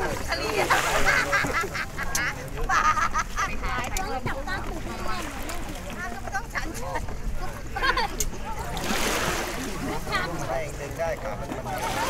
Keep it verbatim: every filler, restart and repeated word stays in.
ทะเลบ้าต้องจับตั้งตึกให้แน่นถ้าก็ไม่ต้องฉันได้เองได้ขามัน